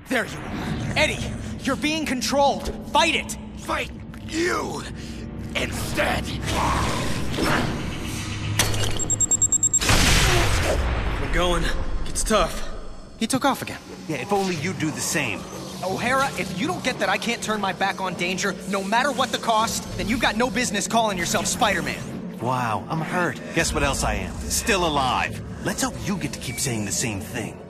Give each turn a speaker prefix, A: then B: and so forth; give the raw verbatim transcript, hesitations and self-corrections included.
A: There you are. Eddie, you're being controlled. Fight it!
B: Fight you instead!
C: We're going. It's tough.
A: He took off again.
D: Yeah, if only you'd do the same.
A: O'Hara, if you don't get that I can't turn my back on danger, no matter what the cost, then you've got no business calling yourself Spider-Man.
D: Wow, I'm hurt. Guess what else I am? Still alive. Let's hope you get to keep saying the same thing.